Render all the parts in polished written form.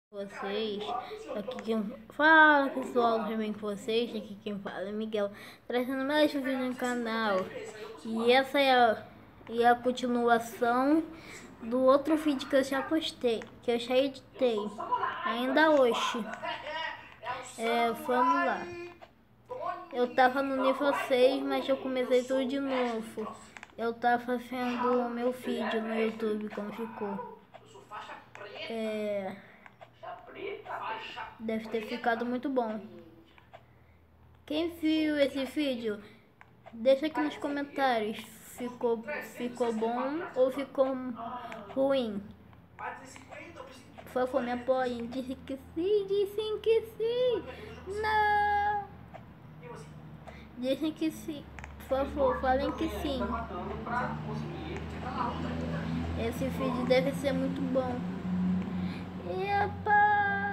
Vocês, aqui quem fala pessoal, tudo bem com vocês? Aqui quem fala é Miguel, trazendo mais um vídeo no canal. E essa é a continuação do outro vídeo que eu já postei, que eu já editei, ainda hoje. Vamos lá. Eu tava no nível 6, mas eu comecei tudo de novo. Eu tava vendo o meu vídeo no YouTube, como ficou. Deve ter ficado muito bom. Quem viu esse vídeo, deixa aqui nos comentários. Ficou bom ou ficou ruim? Por favor, me apoiem. Dizem que sim. Não. Dizem que sim. Por favor, falem que sim. Esse vídeo deve ser muito bom. Epa!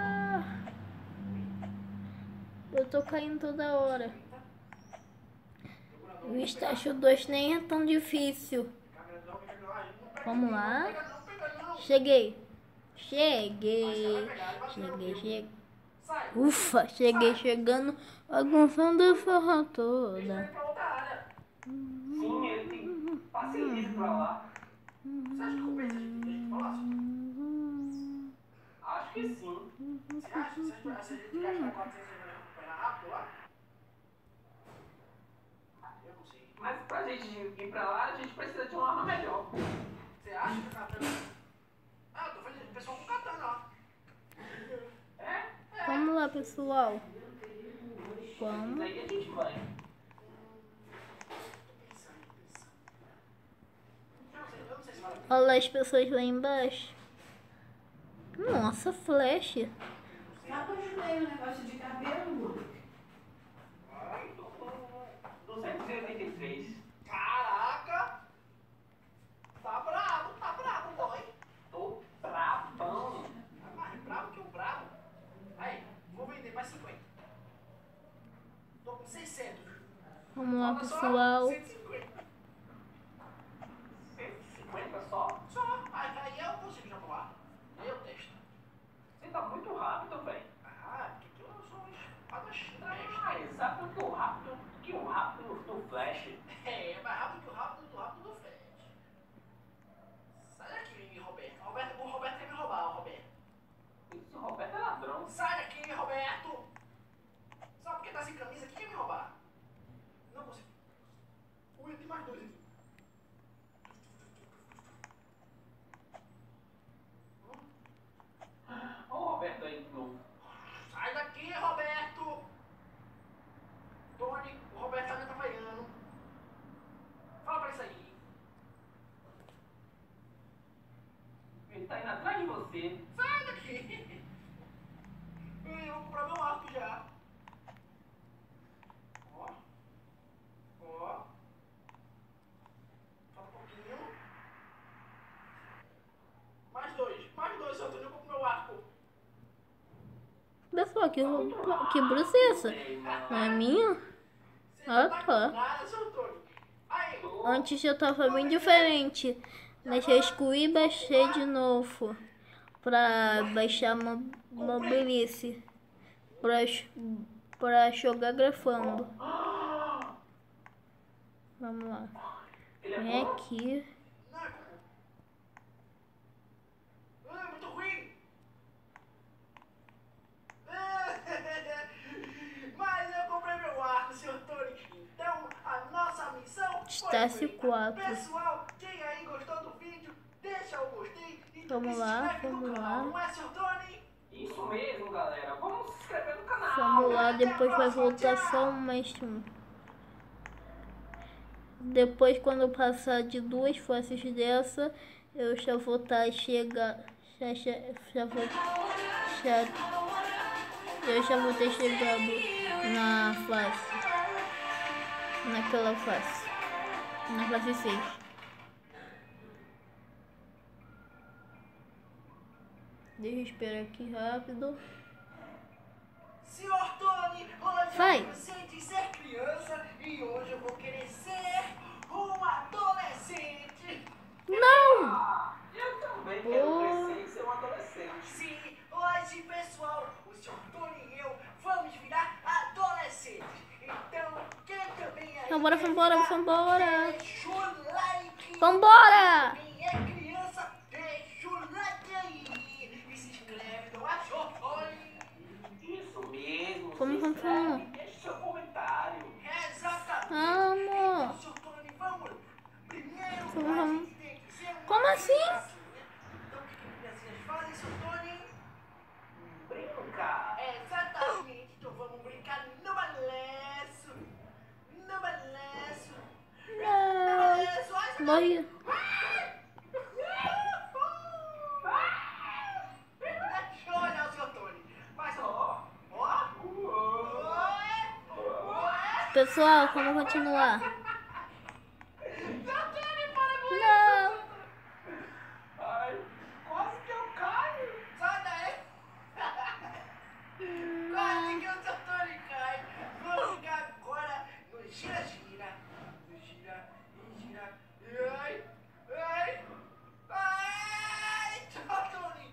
Eu tô caindo toda hora. O estágio 2 nem é tão difícil. Vamos lá. Cheguei. Ufa, cheguei chegando, bagunçando a forra toda. Sim, ele tem paciência pra lá. Você acha que compensa a gente falar? Acho que sim. Você acha? Se a gente gastar 400 reais pra recuperar rápido lá? Eu não sei. Mas pra gente ir pra lá, a gente precisa de uma arma melhor. Você acha que o katana... Ah, eu tô fazendo o pessoal com katana, ó. Vamos lá, pessoal. Vamos. Daí a gente vai. Olha lá as pessoas lá embaixo. Nossa, flash. Já continuei o negócio de cabelo, mano. 283. Caraca! Tá brabo, boy. Tô bravão. Tá mais bravo que o bravo. Aí, vou vender mais 50. Tô com 600. Vamos lá, pessoal. 150. 150 só? Só. Aí eu consigo já pular. Eu testo. Você tá muito rápido, velho. Ah, porque eu sou um espadachim. Ah, exato, muito rápido. Que o rápido do Flash. É mais rápido que o rápido do Flash. Sai daqui, Roberto. O Roberto quer me roubar, o Roberto. Esse Roberto é ladrão. Sai daqui, Roberto. Só porque tá sem camisa, quem quer me roubar? Não consigo. Ui, tem mais dois aqui. Olha o Roberto aí de novo. Sai daqui, Roberto. Tony, o Roberto tá me atrapalhando. Fala pra isso aí. Ele tá indo atrás de você. Sai daqui. Eu vou comprar meu arco já. Ó. Só um pouquinho. Mais dois, Antônio, eu compro meu arco. Pessoal, que bruxa é essa? Não é minha? Ah, tá. Nada, seu Antônio. Aí. Antes eu tava bem diferente. Deixei excluir e baixei de novo. Pra baixar mobilice. Pra jogar grafando. Vamos lá. Vem aqui. Muito ruim. Mas eu comprei meu arco, seu Tony. Então, a nossa missão Estácio foi 4. Pessoal, quem aí gostou do vídeo, deixa o gostei e Vamos se lá, inscreve no vamos canal. lá. Não é, seu Tony? Isso mesmo, galera. Vamos se inscrever no canal. Vamos lá, Até a depois vai próxima, voltar tchau. só mais um. Depois, quando eu passar de 2 faces dessa, eu já vou estar chegando. Eu já vou ter chegado na face. Naquela face. Na face 6. Deixa eu esperar aqui rápido. Senhor Tony, hoje Vai. eu senti ser criança e hoje eu vou querer ser um adolescente. Não! Eu também quero crescer e ser um adolescente. Sim, hoje Vambora, vambora, vambora. Deixa o like. Vambora. Quem é criança, deixa o like aí. E se inscreve, não achou? Isso mesmo. Vamos, vamos, vamos. Deixa seu comentário. Exatamente. Vamos. Seu Tony, vamos. Primeiro, Vamos, a vamos. gente tem que ser uma Como assim? criancinha. Então, o que criancinhas fazem, seu Tony? Brincar. Exatamente. Então, vamos brincar no balanço. No balanço. No Não. balanço. Ai, Morri. olha o seu Tony. Mas, ó. Pessoal, vamos continuar. Não. Ai, quase que eu caio. Sai daí. Quase que o seu Tony cai. Vamos ficar agora no gira-gira. No gira e gira. Ai, ai, ai. Tchau, Tony.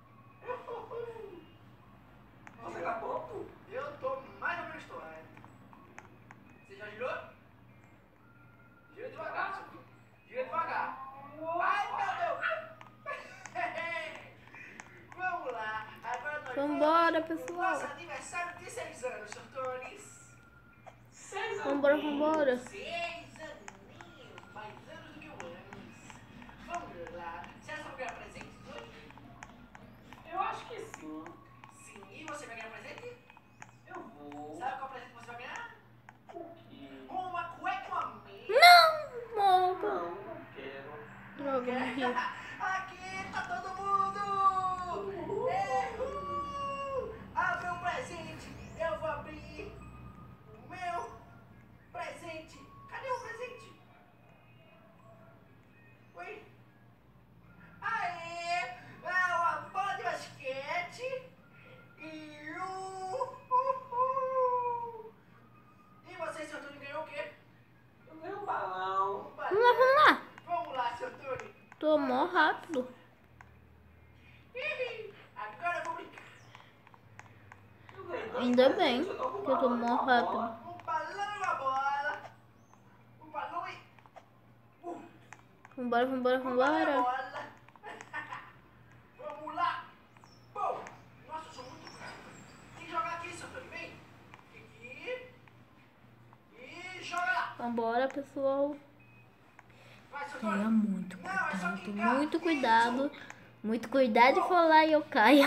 Você tá pronto? Eu tô mais ou menos tô, né? Você já girou? Gira devagar, seu filho. Gira devagar. Ai, meu Deus. Vamos lá. Agora nós Vambora, vamos pro pessoal. nosso aniversário de 6 anos, seu Tony. 6 anos. Vambora, vambora. 6 aninhos. Mais anos do que eu anos. Vamos lá. Você já sabe ganhar presentes hoje? Eu acho que sim. Sim. E você vai ganhar presente? Eu vou. Sabe qual presente você vai ganhar? O quê? Uma cueca, uma meia. Não. Morro. Não quero. Droga, morri. Aqui tá todo mundo! Abre um presente! Eu vou abrir o meu presente! Cadê o presente? Oi? Aê! É uma bola de basquete! E E você, seu Tony, ganhou o quê? Eu ganhei um balão. Vamos lá, vamos lá. Vamos lá, seu Tony. Tô mó rápido. Agora eu vou brincar. Ainda bem que eu tô mó rápido. Um balão e uma bola. Um balão e... Vambora, vambora, um balão e uma vambora. bola. Vamos lá. Bom, nossa, eu sou muito rápido. Tem que jogar aqui, seu Tony. Vem. Aqui. E joga lá. Vambora, pessoal. Vai, seu Tenha Tony. muito Não, é só cuidado, quicar. muito cuidado. Muito cuidado de falar e eu caio.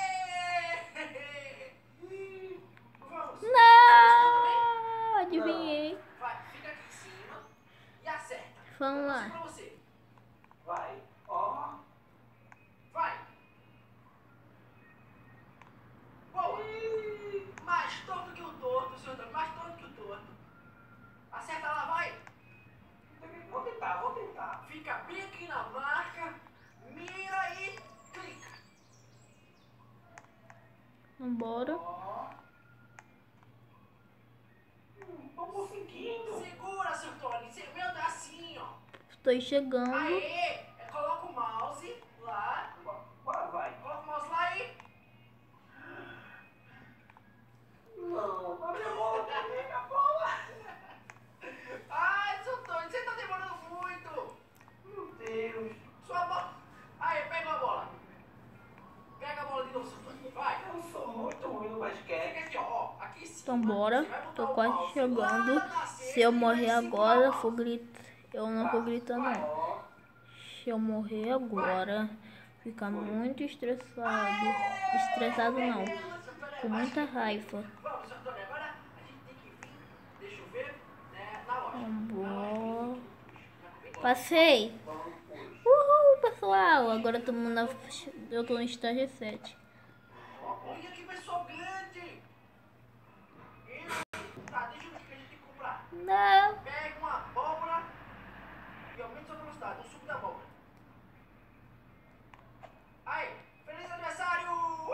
Aê! Vamos. Não! Adivinhei. Vai, fica aqui em cima e acerta. Vamos Pra lá. você. Vai, ó. Vai. Boa. Mais torto que o torto, senhor Antônio. Mais torto que o torto. Acerta lá, vai. Vou tentar, vou tentar. Fica bem aqui na marca. Mira e clica. Vambora. Ó. Tô conseguindo. Segura, seu Tony. Meu, tá assim, ó. Estou chegando. Aê! Coloca o mouse lá. Agora vai. Coloca o mouse lá e... Não, a minha bola tá bem, a bola. Ai, seu Tony, você tá demorando muito. Meu Deus. Sua bola... Aí, pega a bola. Pega a bola de novo, seu Tony. Vai. Eu sou muito ruim no basquete. Fica aqui, ó. Aqui em cima. Então bora. Você vai botar Tô o quase mouse chegando. lá na Se eu cesta e morrer vai segurar agora, o mouse. vou gritar. Eu não vou gritar Vai, não. ó. Se eu morrer agora, ficar muito estressado. Estressado não. Com muita raiva. Vamos, seu Antônio, agora a gente tem que vir, deixa eu ver, né, na loja. Vambora. Passei. Uhul, pessoal. Agora eu tô no estágio 7. Olha que pessoal grande. Tá, deixa eu ver o que a gente tem que comprar. Não. Pega uma abóbora e aumenta sua velocidade, um suco da abóbora. Aí, feliz aniversário!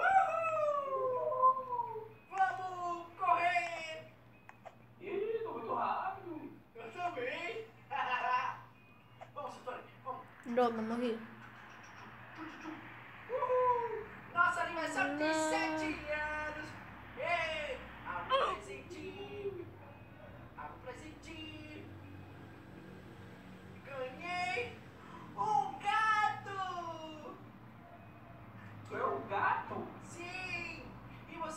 Uhul! Vamos correr! Ih, tô muito rápido. Eu também. Vamos, seu Tony, vamos. Droga, morri. Uhul! Nosso aniversário tem Não. 7 anos! Ei! Abre um presentinho! Abre um presentinho!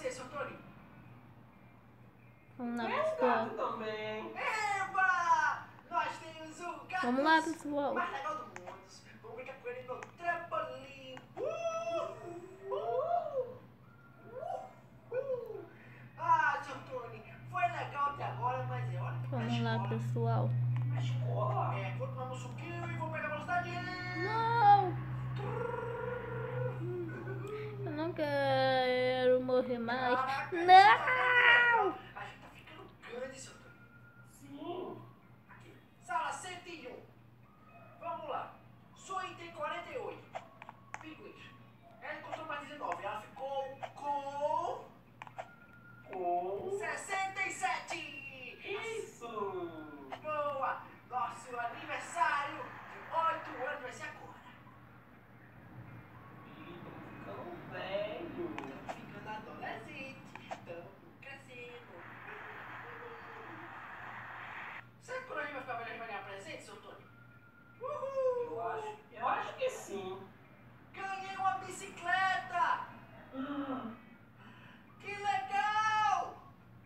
você, seu Tony? Vamos lá, Tem um pessoal. gato também. Eba! Nós temos o gato Vamos lá, pessoal. mais legal do mundo. Vamos brincar com ele no trampolim. Ah, seu Tony, foi legal até agora, mas é hora de ir pra Vamos lá, escola. pessoal. Na escola? É, vou tomar um suquinho e vou pegar a velocidade. Não! Eu não quero morrer mais. Caraca, Não! a gente tá ficando grande, seu Tony. Sim. Aqui, sala 101. Vamos lá. Sui tem 48. Pinguins. Ela encontrou mais 19. Ela ficou com 67. Isso. Boa. Nosso aniversário de 8 anos vai ser agora. Ficando velho. Estamos ficando adolescente. Estamos crescendo. Será que quando a gente vai ficar velho a gente vai ganhar presente, seu Tony? Uhul! Eu acho que sim. Ganhei uma bicicleta! Que legal!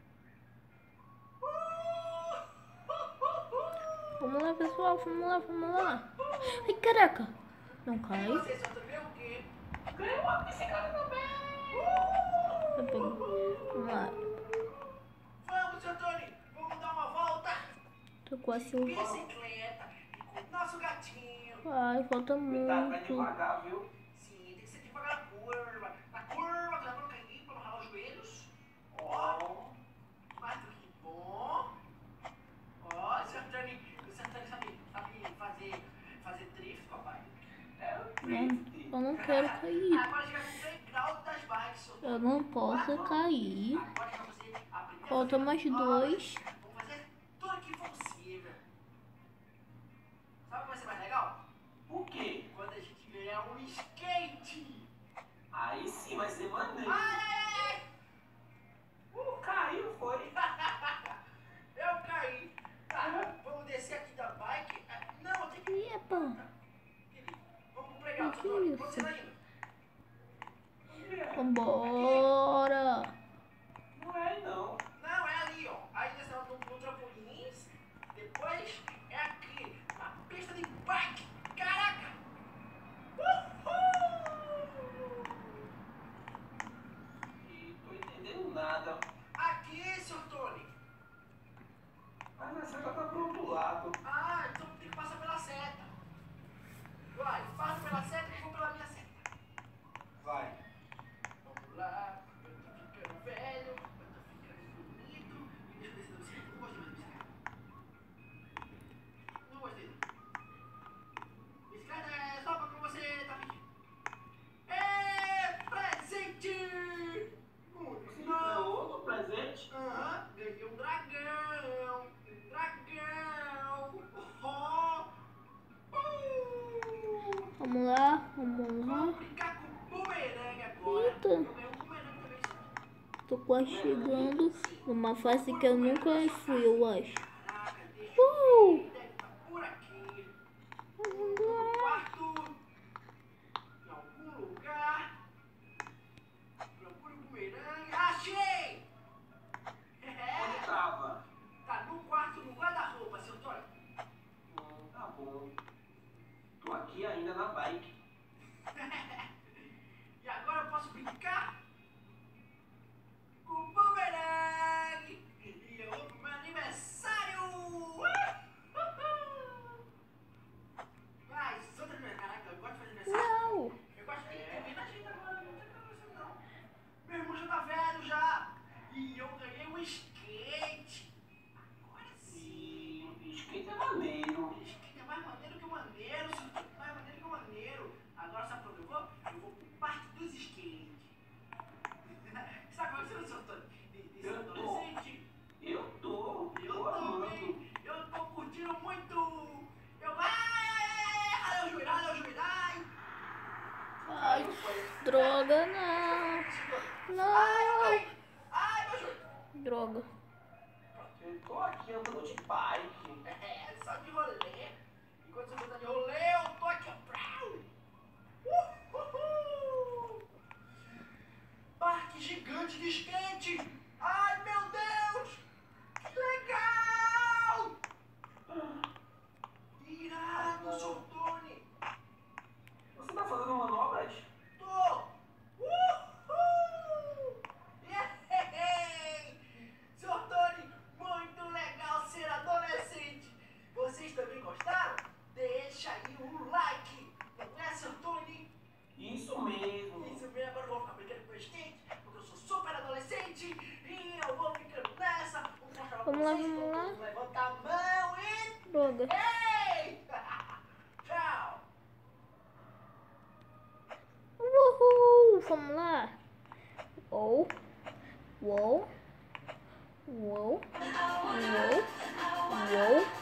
Vamos lá, pessoal. Vamos lá, vamos lá. Ai, caraca. Não E cai. você, seu Tony, ganhou o quê? Ganhei uma bicicleta também! Eu peguei. Vamos lá. Vamos, seu Tony! Vamos dar uma volta! Tô quase um. Bicicleta! E com o nosso gatinho! Ai, falta muito. devagar, viu? Sim, tem que ser devagar na curva. Na curva, cuidado pra não cair, pra não ralar os joelhos. Ó, mais do que bom. Ó, o Sr. Tony sabe fazer drift, papai. É o drift. Eu não quero cair. Agora a gente vai pro playground das bikes, Sr. Tony. Eu não posso cair. Agora a gente vai fazer a primeira Falta mais dois. Vamos fazer tudo que for possível. Sabe o que vai ser mais legal? O quê? Quando a gente ganhar um skate. Aí sim vai ser maneiro. Ai! Caiu, foi. Eu caí. Tá, vamos descer aqui da bike. Não, eu tenho que... Epa. Vamos pro playground, Que Tony. isso? Onde você tá indo? Vambora. Não é não. Não, é ali, ó. Aí nesse no trampolins. Depois é aqui, na pista de bike. Caraca! E tô entendendo nada. Aqui, Sr. Tony. Mas a seta tá pro outro lado. Ah, então tem que passar pela seta. Vai, passa pela seta e vou pela minha seta. Vai. Vamos lá. Eu tô ficando velho. Eu tô ficando bonito. E deixa eu descer da bicicleta. Não gostei mais da bicicleta. Não gostei. Bicicleta é só pra você tá pedindo. É presente! Você ganhou outro presente? Aham, ganhei um dragão. Dragão. Vamos lá, vamos lá. Vamos brincar com o bumerangue agora. Eita. Eu ganhei um bumerangue também, só. Tô quase chegando numa fase que eu nunca fui, eu acho. Caraca, deixa eu ver. Deve estar por aqui. No quarto. Em algum lugar. Procure o bumerangue. Achei! Onde tava? Tá no quarto, no guarda-roupa, seu Tony. Tá bom. Tô aqui ainda na bike. E agora eu posso brincar com o bumerangue. E eu vou pro meu aniversário. Vai, solta minha caraca, eu gosto de fazer aniversário. Não. Eu gosto de ter muita gente agora, não tem problema não. Meu irmão já tá velho já. E eu ganhei um skate. Agora sim. Skate é maneiro. Skate é mais maneiro que o maneiro. Mais maneiro que o maneiro. Agora sabe pra onde eu vou? Eu vou pro parque dos skates. Sabe como é que você não soltou? Eu tô. Eu tô. Eu também. Eu tô curtindo muito. Eu... Ai, o joelho, ai, o joelho, ai. Ai, droga, não. Não. Ai, meu joelho. Droga. Eu tô aqui andando de bike. É, só de rolê. Enquanto você tá de rolê, eu tô aqui, ó. Parque gigante. gigante de skate. Ai, meu Deus! Que legal! Irado, Sr. Tony. Você tá fazendo manobras? Tô! Uhul! Yay! Sr. Tony, muito legal ser adolescente. Vocês também gostaram? Deixa aí um like. Não é, Sr. Tony? Isso mesmo. Isso mesmo. Agora eu vou ficar brincando com o skate, porque eu sou super adolescente e eu vou ficando nessa. Vou mostrar pra vocês. Vamos lá. Levanta a mão e... Droga. Ei! Tchau! Uhul! Vamos lá. Uou. Uou. Uou. Uou. Uou.